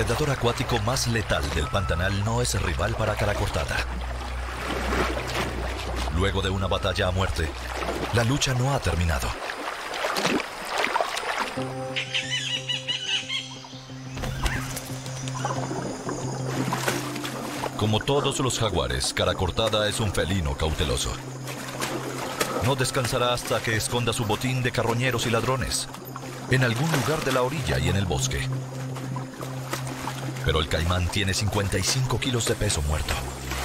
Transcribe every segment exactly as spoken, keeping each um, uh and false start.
predador acuático más letal del Pantanal no es rival para cara cortada. Luego de una batalla a muerte, la lucha no ha terminado. Como todos los jaguares, cara cortada es un felino cauteloso. No descansará hasta que esconda su botín de carroñeros y ladrones en algún lugar de la orilla y en el bosque. Pero el caimán tiene cincuenta y cinco kilos de peso muerto.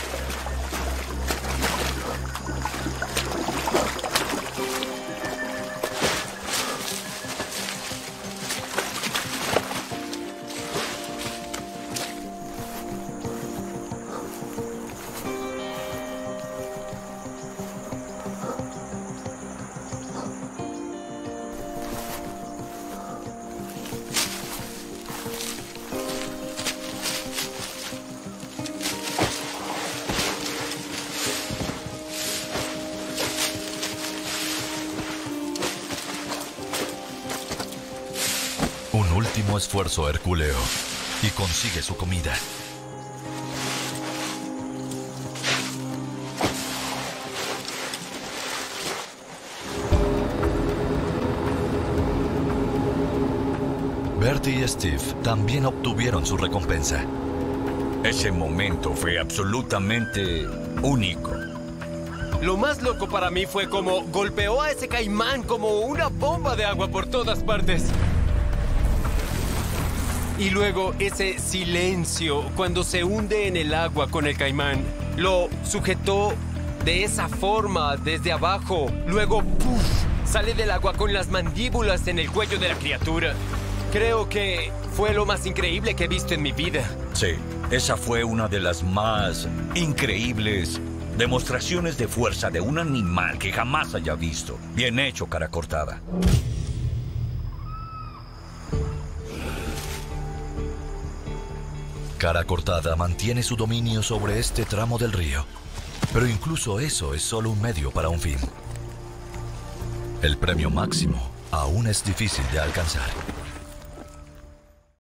Un último esfuerzo hercúleo y consigue su comida. Bertie y Steve también obtuvieron su recompensa. Ese momento fue absolutamente único. Lo más loco para mí fue como golpeó a ese caimán como una bomba de agua por todas partes. Y luego ese silencio cuando se hunde en el agua con el caimán. Lo sujetó de esa forma desde abajo. Luego, ¡puf!, sale del agua con las mandíbulas en el cuello de la criatura. Creo que fue lo más increíble que he visto en mi vida. Sí, esa fue una de las más increíbles demostraciones de fuerza de un animal que jamás haya visto. Bien hecho, cara cortada. Cara cortada mantiene su dominio sobre este tramo del río, pero incluso eso es solo un medio para un fin. El premio máximo aún es difícil de alcanzar.